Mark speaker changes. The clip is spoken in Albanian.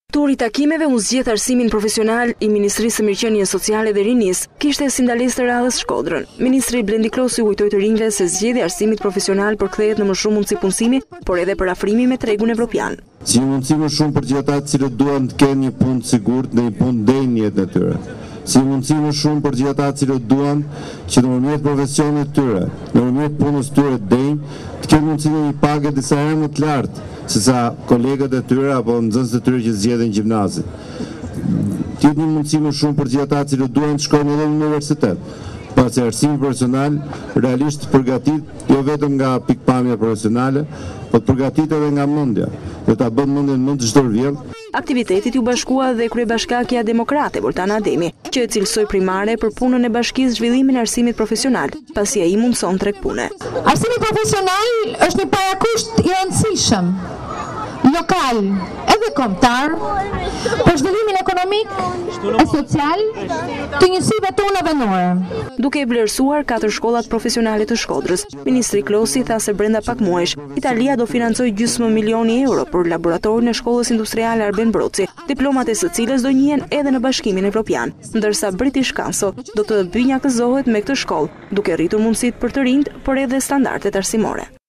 Speaker 1: Turi takimeve u zgjedh arsimin profesional i Ministrisë së Mirëqenies Sociale dhe Rinisë, kishte sindalisë të radhës Shkodrën. Ministri Blendi Klosi ujtoi të rinjve se zgjedhja e arsimit profesional përkthehet në më shumë mundësi punësimi, por edhe për afrimi me tregun evropian.
Speaker 2: Si mundësi më shumë për gjithë ata të cilët duan të kenë një punë të sigurt dhe një punë denjë në jetën e tyre. Si mundësi më shumë për gjithë ata të cilët duan që nëpërmjet profesionit të tyre, nëpërmjet punës tyre të denjë, të kenë mundësinë një pagë disa herë më të lartë sesa kolegët e tyre apo nxënësit e tyre që zgjedhin gjimnazin. Të jetë një mundësi më shumë për gjithë ata që duan të shkojnë edhe në universitet. Pasi arsimi profesional realisht përgatit jo vetëm nga pikpamja profesionale, po të përgatit edhe nga mendja, dhe ta bën mendjen më të çdo vjen.
Speaker 1: Aktivitetit ju bashkua dhe kryebashkakja demokrate Voltana Ademi, që e cilësoi primare për punën e bashkisë zhvillimin e arsimit profesional, pasi ai mundson tregpune.
Speaker 3: Arsimi profesional është një parakusht i rëndësishëm lokal edhe kombëtar për zhvillimin ekonomik e social të njësive tona vendore.
Speaker 1: Duke i vlerësuar 4 shkollat profesionale të Shkodrës, Ministri Klosi tha se brenda pak muajsh, Italia do financojë €500.000 për laboratorin e Shkollës Industriale Arben Broci, diplomat e së cilës do njihen edhe në Bashkimin Evropian, ndërsa British Council do të bynjakëzohet me këtë shkollë, duke rritur mundësitë për të rinjt, por edhe standardet arsimore.